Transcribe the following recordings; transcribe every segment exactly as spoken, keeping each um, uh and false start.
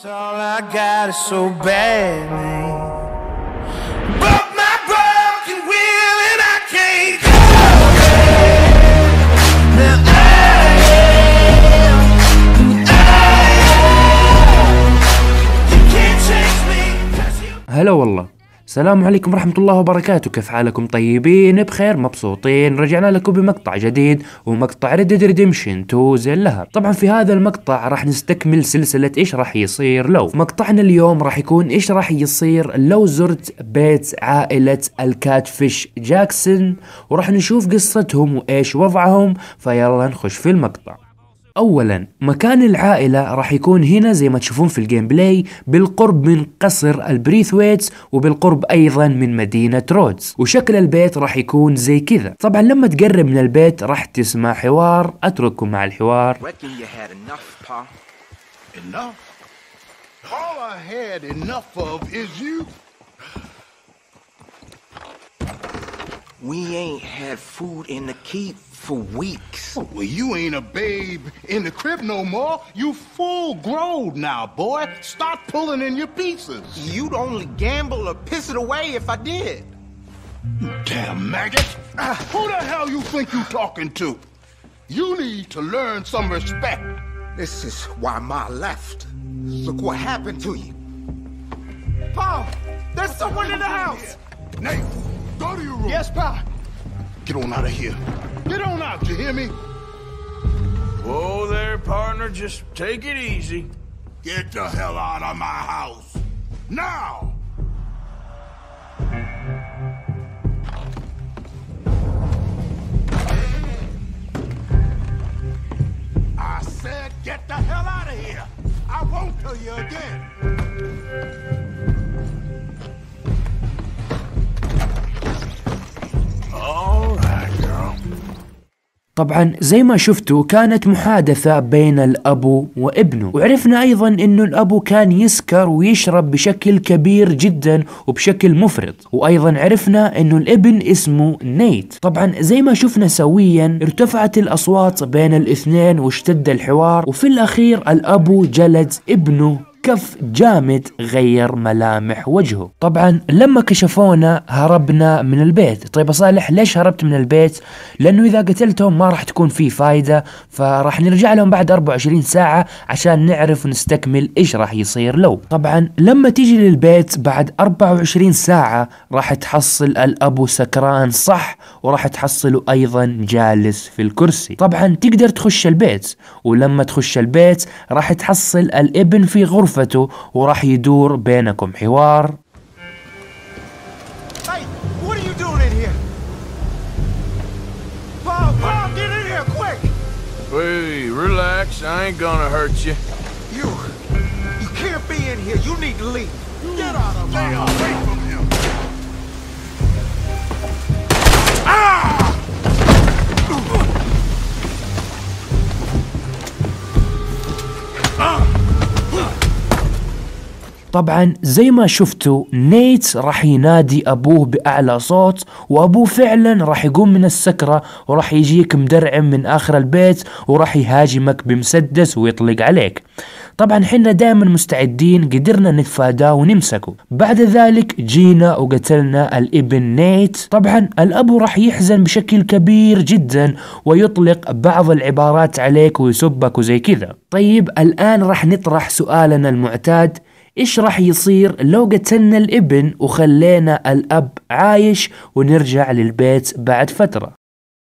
All I got is so bad, man. Broke my broken will and I can't go away. Now I am who I am. You can't change me 'cause you. هلا والله، السلام عليكم ورحمة الله وبركاته. كيف حالكم؟ طيبين بخير مبسوطين؟ رجعنا لكم بمقطع جديد ومقطع Red Dead Redemption تو زي اللهب. طبعا في هذا المقطع راح نستكمل سلسلة ايش راح يصير لو. مقطعنا اليوم راح يكون ايش راح يصير لو زرت بيت عائلة الكاتفيش جاكسون، وراح نشوف قصتهم وايش وضعهم. فيلا نخش في المقطع. اولا مكان العائلة راح يكون هنا زي ما تشوفون في الجيم بلاي، بالقرب من قصر البريثويتس وبالقرب ايضا من مدينة رودز، وشكل البيت راح يكون زي كذا. طبعا لما تقرب من البيت راح تسمع حوار، اترككم مع الحوار. Enough? All I had enough of is you. We ain't had food in the keep for weeks. Well, you ain't a babe in the crib no more. You full grown now, boy. Start pulling in your pieces. You'd only gamble or piss it away if I did. You damn maggot. Uh, who the hell you think you talking to? You need to learn some respect. This is why Ma left. Look what happened to you. Paul, there's someone in the house. Nate, go to your room. Yes, Pa. Get on out of here. Get on out, you hear me? Whoa there, partner. Just take it easy. Get the hell out of my house. Now! I said get the hell out of here. I won't tell you again. All right, girl. طبعا زي ما شفتوا كانت محادثة بين الأبو وابنه، وعرفنا أيضا أنه الأبو كان يسكر ويشرب بشكل كبير جدا وبشكل مفرط، وأيضا عرفنا أنه الابن اسمه نيت. طبعا زي ما شفنا سويا ارتفعت الأصوات بين الاثنين واشتد الحوار، وفي الأخير الأبو جلد ابنه كف جامد غير ملامح وجهه. طبعا لما كشفونا هربنا من البيت. طيب يا صالح ليش هربت من البيت؟ لانه اذا قتلتهم ما راح تكون في فايدة، فراح نرجع لهم بعد أربعة وعشرين ساعة عشان نعرف ونستكمل ايش راح يصير لو. طبعا لما تيجي للبيت بعد أربعة وعشرين ساعة راح تحصل الابو سكران صح، وراح تحصله ايضا جالس في الكرسي. طبعا تقدر تخش البيت، ولما تخش البيت راح تحصل الابن في غرفة وراح يدور بينكم حوار. Hey, what are you doing in here? Paul, Paul, get in here, quick! Hey, relax. I ain't gonna hurt you. You, you can't be in here. You need to leave. Get out of Stay my away from him. طبعا زي ما شفتوا نيت راح ينادي ابوه باعلى صوت، وابوه فعلا راح يقوم من السكرة وراح يجيك مدرعم من اخر البيت وراح يهاجمك بمسدس ويطلق عليك. طبعا حنا دائما مستعدين، قدرنا نتفاداه ونمسكه. بعد ذلك جينا وقتلنا الابن نيت. طبعا الابو راح يحزن بشكل كبير جدا ويطلق بعض العبارات عليك ويسبك وزي كذا. طيب الان راح نطرح سؤالنا المعتاد، ايش راح يصير لو قتلنا الابن وخلينا الاب عايش ونرجع للبيت بعد فترة؟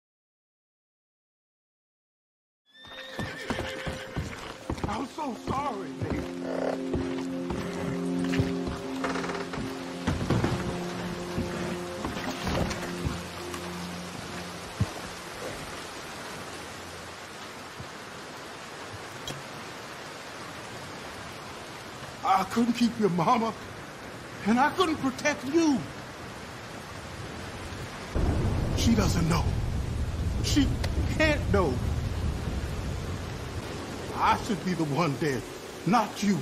I'm so sorry, Nate. I couldn't keep your mama, and I couldn't protect you. She doesn't know. She can't know. I should be the one dead, not you.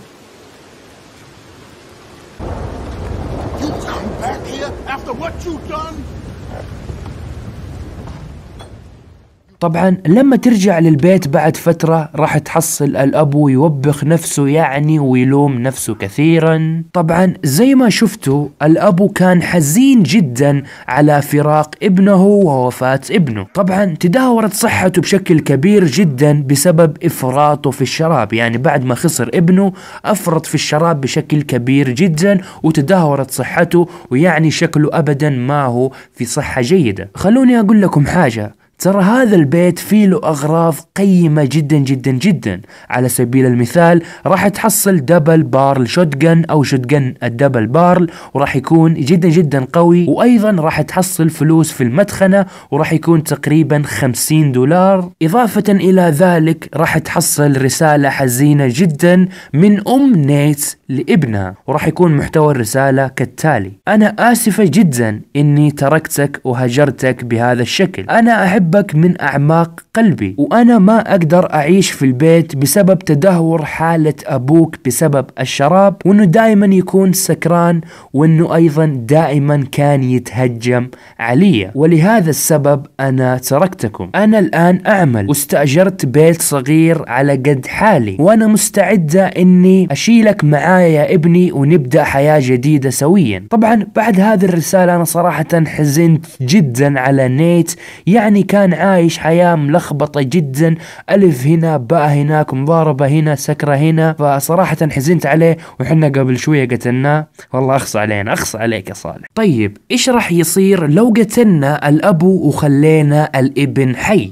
You come back here after what you've done? You طبعا لما ترجع للبيت بعد فترة راح تحصل الأبو يوبخ نفسه يعني ويلوم نفسه كثيرا. طبعا زي ما شفتوا الأبو كان حزين جدا على فراق ابنه ووفاة ابنه. طبعا تدهورت صحته بشكل كبير جدا بسبب إفراطه في الشراب، يعني بعد ما خسر ابنه أفرط في الشراب بشكل كبير جدا وتدهورت صحته، ويعني شكله أبدا ما هو في صحة جيدة. خلوني أقول لكم حاجة، ترى هذا البيت فيه له أغراض قيمة جدا جدا جدا. على سبيل المثال راح تحصل دبل بارل شوتجن أو شوتجن الدبل بارل، وراح يكون جدا جدا قوي، وأيضا راح تحصل فلوس في المدخنة وراح يكون تقريبا خمسين دولار. إضافة إلى ذلك راح تحصل رسالة حزينة جدا من أم نيت لابنها، وراح يكون محتوى الرسالة كالتالي: أنا آسفة جدا إني تركتك وهجرتك بهذا الشكل، أنا أحب بك من أعماق قلبي، وأنا ما أقدر أعيش في البيت بسبب تدهور حالة أبوك بسبب الشراب، وأنه دائما يكون سكران، وأنه أيضا دائما كان يتهجم علي، ولهذا السبب أنا تركتكم. أنا الآن أعمل واستأجرت بيت صغير على قد حالي، وأنا مستعدة إني أشيلك معايا يا ابني ونبدأ حياة جديدة سويا. طبعا بعد هذه الرسالة أنا صراحة حزنت جدا على نيت، يعني كان كان عايش حياة ملخبطة جدا، ألف هنا باء هناك مضاربة هنا سكرة هنا، فصراحة حزنت عليه. وحنا قبل شوية قتلناه، والله أخصى علينا، أخصى عليك يا صالح. طيب إيش راح يصير لو قتلنا الأبو وخلينا الابن حي؟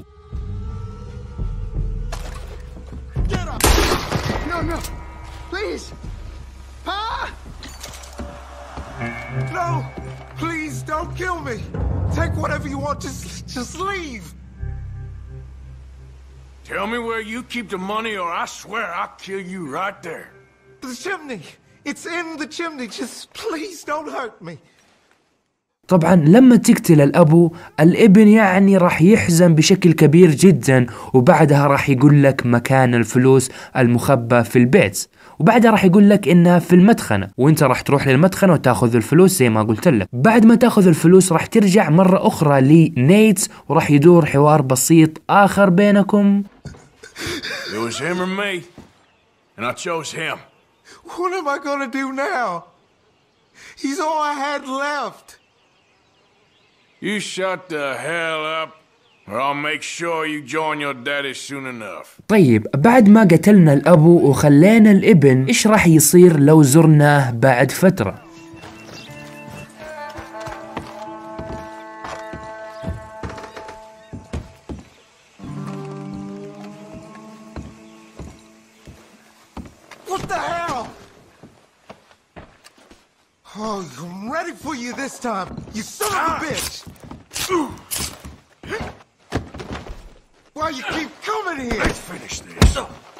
No, no, please. Pa! No, please don't kill me. Take whatever you want, just, just leave. Tell me where you keep the money or I swear I'll kill you right there. The chimney. It's in the chimney. Just please don't hurt me. طبعا لما تقتل الأبو الابن يعني راح يحزن بشكل كبير جدا، وبعدها راح يقول لك مكان الفلوس المخبى في البيت، وبعدها راح يقول لك انها في المدخنة، وانت راح تروح للمدخنة وتاخذ الفلوس زي ما قلت لك. بعد ما تاخذ الفلوس راح ترجع مرة اخرى لنيت، وراح يدور حوار بسيط اخر بينكم. It was him or me, and I chose him. What am I gonna do now? He's all I had left. You shut the hell up, or I'll make sure you join your daddy soon enough. طيب بعد ما قتلنا الأبو وخلينا الابن، إيش راح يصير لو زرناه بعد فترة؟ What the hell? Oh, I'm ready for you this time, you son of a bitch! Why you keep coming here? Let's finish this.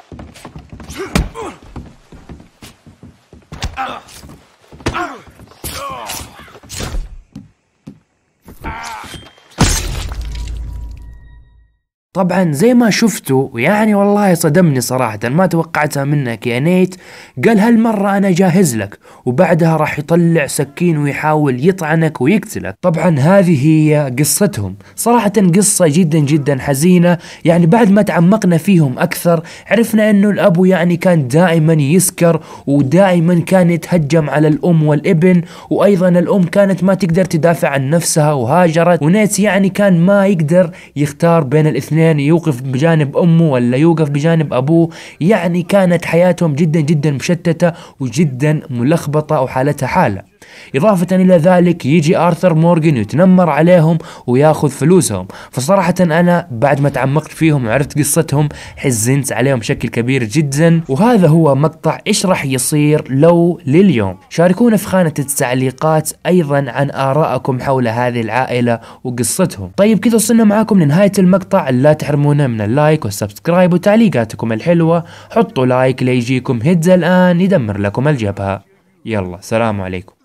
طبعا زي ما شفتوا يعني والله صدمني صراحة، ما توقعتها منك يا نيت. قال هالمرة أنا جاهز لك، وبعدها راح يطلع سكين ويحاول يطعنك ويقتلك. طبعا هذه هي قصتهم، صراحة قصة جدا جدا حزينة. يعني بعد ما تعمقنا فيهم أكثر عرفنا أنه الأبو يعني كان دائما يسكر، ودائما كان يتهجم على الأم والابن، وأيضا الأم كانت ما تقدر تدافع عن نفسها وهاجرت، ونيت يعني كان ما يقدر يختار بين الاثنين، يوقف بجانب أمه ولا يوقف بجانب أبوه. يعني كانت حياتهم جدا جدا مشتتة وجدا ملخبطة وحالتها حالة. إضافة إلى ذلك يجي آرثر مورغان يتنمر عليهم وياخذ فلوسهم. فصراحة أنا بعد ما تعمقت فيهم وعرفت قصتهم حزنت عليهم بشكل كبير جدا. وهذا هو مقطع إيش راح يصير لو لليوم. شاركونا في خانة التعليقات أيضا عن آرائكم حول هذه العائلة وقصتهم. طيب كذا وصلنا معاكم لنهاية المقطع، لا تحرمونا من اللايك والسبسكرايب وتعليقاتكم الحلوة. حطوا لايك ليجيكم هيدز الآن يدمر لكم الجبهة. يلا سلام عليكم.